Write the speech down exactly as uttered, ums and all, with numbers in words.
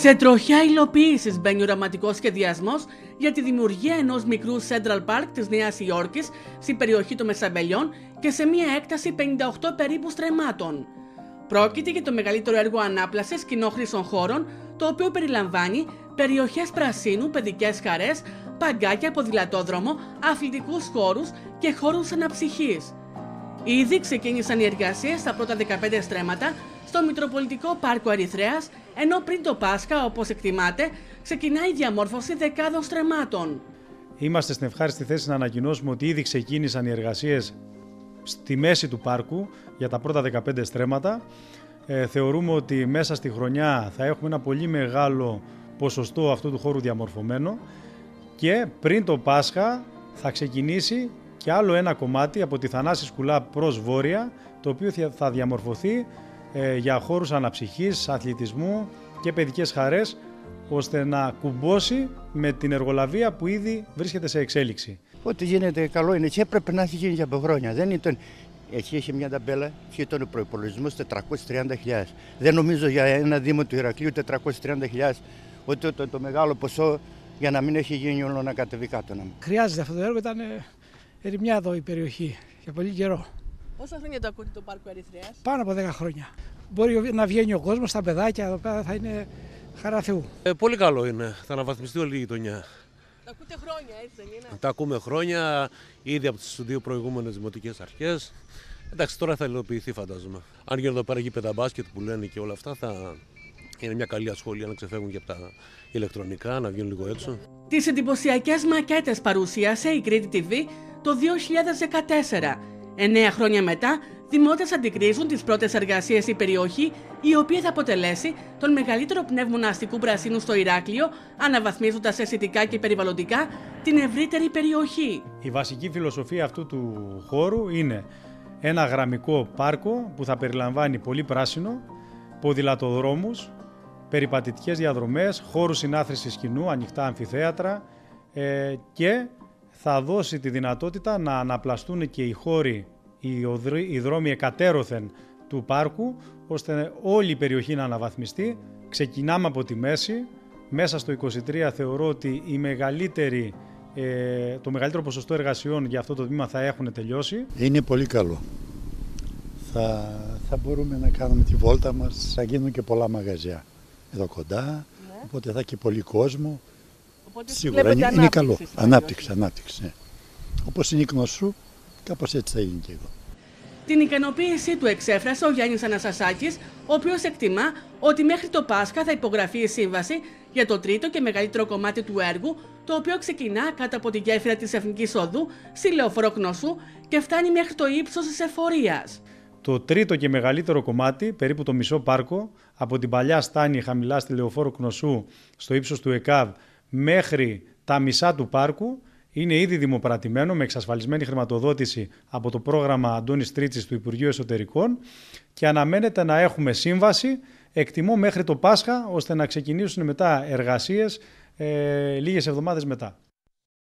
Σε τροχιά υλοποίησης μπαίνει οραματικός σχεδιασμός για τη δημιουργία ενός μικρού Central Park της Νέας Υόρκης στην περιοχή των Μεσαμπελιών και σε μια έκταση πενήντα οκτώ περίπου στρεμμάτων. Πρόκειται για το μεγαλύτερο έργο ανάπλασης κοινόχρησων χώρων, το οποίο περιλαμβάνει περιοχές πρασίνου, παιδικές χαρές, παγκάκια, ποδηλατόδρομο, αθλητικούς χώρους και χώρους αναψυχής. Ήδη ξεκίνησαν οι εργασίες στα πρώτα δεκαπέντε στρέμματα στο Μητροπολιτικό Πάρκο Ερυθρέας, ενώ πριν το Πάσχα, όπως εκτιμάται, ξεκινάει η διαμόρφωση δεκάδων στρεμμάτων. Είμαστε στην ευχάριστη θέση να ανακοινώσουμε ότι ήδη ξεκίνησαν οι εργασίες στη μέση του πάρκου για τα πρώτα δεκαπέντε στρέμματα. Ε, θεωρούμε ότι μέσα στη χρονιά θα έχουμε ένα πολύ μεγάλο ποσοστό αυτού του χώρου διαμορφωμένο και πριν το Πάσχα θα ξεκινήσει και άλλο ένα κομμάτι από τη Θανάση Σκουλά προς βόρεια, το οποίο θα διαμορφωθεί ε, για χώρους αναψυχής, αθλητισμού και παιδικές χαρές, ώστε να κουμπώσει με την εργολαβία που ήδη βρίσκεται σε εξέλιξη. Ό,τι γίνεται καλό είναι και έπρεπε να έχει γίνει για από χρόνια. Δεν ήταν... Εκεί είχε μια ταμπέλα και ήταν ο προϋπολογισμός τετρακόσιες τριάντα χιλιάδες. Δεν νομίζω για ένα Δήμο του Ηρακλείου τετρακόσιες τριάντα χιλιάδες ότι το, το μεγάλο ποσό για να μην έχει γίνει όλο να κατεβεί κάτω. Χρειάζεται αυτό το έργο, ήταν ερημιά εδώ η περιοχή για πολύ καιρό. Πόσα χρόνια το ακούτε το Πάρκο Ερυθρέας? Πάνω από δέκα χρόνια. Μπορεί να βγαίνει ο κόσμος, τα παιδάκια εδώ πέρα θα είναι χαρά Θεού. Ε, πολύ καλό είναι, θα αναβαθμιστεί όλη η γειτονιά. Τα ακούτε χρόνια, έτσι δεν είναι? Τα ακούμε χρόνια, ήδη από τις δύο προηγούμενες δημοτικές αρχές. Εντάξει, τώρα θα υλοποιηθεί φαντάζομαι. Αν γίνουν εδώ πέρα γήπεδα μπάσκετ που λένε και όλα αυτά, θα είναι μια καλή ασχόλια να ξεφεύγουν και από τα ηλεκτρονικά, να βγουν λίγο έξω. Τις εντυπωσιακές μακέτες παρουσίασε η Κρήτη τι βι το δύο χιλιάδες δεκατέσσερα. Εννέα χρόνια μετά, δημότες αντικρίζουν τις πρώτες εργασίες στην περιοχή, η οποία θα αποτελέσει τον μεγαλύτερο πνεύμονα αστικού πρασίνου στο Ηράκλειο, αναβαθμίζοντας αισθητικά και περιβαλλοντικά την ευρύτερη περιοχή. Η βασική φιλοσοφία αυτού του χώρου είναι ένα γραμμικό πάρκο που θα περιλαμβάνει πολύ πράσινο, ποδηλατοδρόμους, περιπατητικές διαδρομές, χώρους συνάθρησης κοινού, ανοιχτά αμφιθέατρα ε, και θα δώσει τη δυνατότητα να αναπλαστούν και οι χώροι, οι, οδροί, οι δρόμοι εκατέρωθεν του πάρκου, ώστε όλη η περιοχή να αναβαθμιστεί. Ξεκινάμε από τη μέση. Μέσα στο είκοσι τρία θεωρώ ότι η μεγαλύτερη, ε, το μεγαλύτερο ποσοστό εργασιών για αυτό το τμήμα θα έχουν τελειώσει. Είναι πολύ καλό. Θα, θα μπορούμε να κάνουμε τη βόλτα μας, θα γίνουν και πολλά μαγαζιά εδώ κοντά, ναι. Οπότε θα έχει πολύ κόσμο. Οπότε σίγουρα είναι, είναι καλό. Ανάπτυξη, ανάπτυξη. Ναι. Όπως είναι η Κνωσού, κάπως έτσι θα γίνει και εδώ. Την ικανοποίησή του εξέφρασε ο Γιάννης Αναστασάκης, ο οποίος εκτιμά ότι μέχρι το Πάσχα θα υπογραφεί η σύμβαση για το τρίτο και μεγαλύτερο κομμάτι του έργου, το οποίο ξεκινά κάτω από τη γέφυρα της Εθνικής Οδού στη Λεωφόρο Κνωσού και φτάνει μέχρι το ύψος της εφορίας. Το τρίτο και μεγαλύτερο κομμάτι, περίπου το μισό πάρκο, από την παλιά στάνη χαμηλά στη Λεωφόρο Κνωσού, στο ύψος του ΕΚΑΒ, μέχρι τα μισά του πάρκου, είναι ήδη δημοπρατημένο με εξασφαλισμένη χρηματοδότηση από το πρόγραμμα Αντώνης Τρίτσης του Υπουργείου Εσωτερικών και αναμένεται να έχουμε σύμβαση, εκτιμώ μέχρι το Πάσχα, ώστε να ξεκινήσουν μετά εργασίες ε, λίγες εβδομάδες μετά.